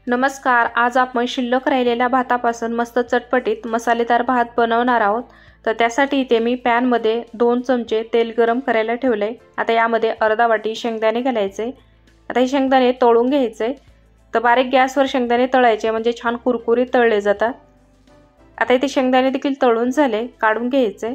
नमस्कार। आज आपण शिल्लक राहिलेल्या भातापासून मस्त चटपटीत मसालेदार भात बनवणार आहोत। तर त्यासाठी इथे मी पॅन मध्ये 2 चमचे तेल गरम करायला ठेवले। आता यामध्ये अर्धा वाटी शेंगदाणे घालायचे। आता हे शेंगदाणे तळून घ्यायचे। तर बारीक गॅसवर शेंगदाणे तळायचे म्हणजे छान कुरकुरीत तळले जातात। आता इथे शेंगदाणे देखील तळून झाले, काढून घ्यायचे।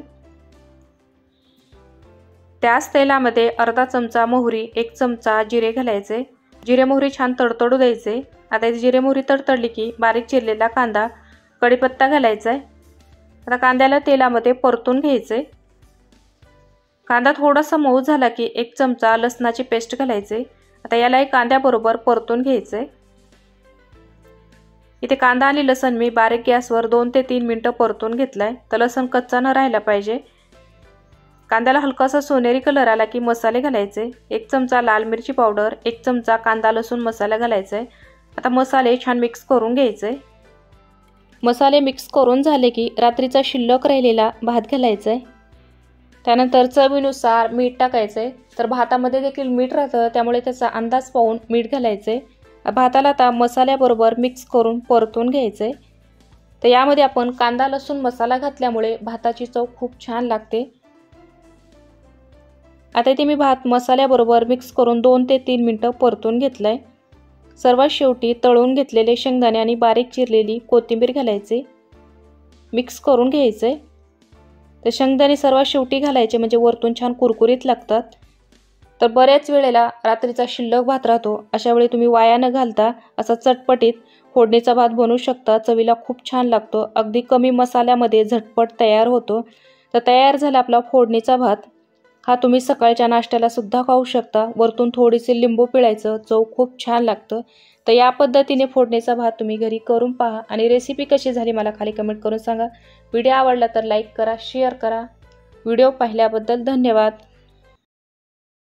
त्याच तेलामध्ये अर्धा चमचा मोहरी, 1 चमचा जिरे घालायचे। जिरे मोहरी छान तडतडू द्यायचे। आता जिरे मोहरी तडतडली की बारीक चिरलेला कांदा, कढीपत्ता घालायचा आहे। आता कांद्याला तेलामध्ये परतून घ्यायचे। कांदा थोडासा मऊ झाला की 1 चमचा लसणाची पेस्ट घालायचे। आता याला कांद्याबरोबर परतून घ्यायचे। इथे कांदा आणि लसण मी बारीक गॅसवर 2 ते 3 मिनिटं परतून घेतलाय। तर लसण कच्चा न राहिला पाहिजे। कांद्याला हलकासा सोनेरी कलर आला की मसाले घालायचे। 1 चमचा लाल मिरची पावडर, 1 चमचा कांदा लसूण मसाला घालायचा आहे। आता मसाले छान मिक्स करून घ्यायचे। मसाले मिक्स करून झाले की रात्रीचा शिल्लक राहिलेला भात घालायचा आहे। त्यानंतर चवीनुसार मीठ टाकायचे। तर भातामध्ये देखील मीठ राहतं, त्यामुळे त्याचा अंदाज पाहून मीठ घालायचे। भाताला आता मसाल्याबरोबर मिक्स करून परतून घ्यायचे। तर यामध्ये आपण कांदा लसूण मसाला घातल्यामुळे भाताची चव खूप छान लागते। आता इथे मी भात मसाल्याबरोबर मिक्स करून 2 ते 3 मिनिटं परतून घेतलाय। सर्वात शेवटी तळून घेतलेले शेंगदाणे आणि बारीक चिरलेली कोथिंबीर घालायचे, मिक्स करून घ्यायचे। तर शेंगदाणे सर्वात शेवटी घालायचे म्हणजे वरतून छान कुरकुरीत लागतात। तर बऱ्याच वेळेला रात्रीचा शिल्लक भात राहतो, अशा वेळी तुम्ही वाया न घालता असा चटपटीत फोडणीचा भात बनवू शकता। चवीला खूप छान लागतो, अगदी कमी मसाल्यामध्ये झटपट तयार होतो। तर तयार झाला आपला फोडणीचा भात। हा तुम्ही सकाळच्या नाश्त्याला सुद्धा खाऊ शकता। वरतून थोडीशी लिंबू पिळायचं, चव खूप छान लागतं। तर या पद्धतीने फोडणीचा भात तुम्ही घरी करून पहा आणि रेसिपी कशी झाली मला खाली कमेंट करून सांगा। व्हिडिओ आवडला तर लाईक करा, शेअर करा। व्हिडिओ पाहिल्याबद्दल धन्यवाद।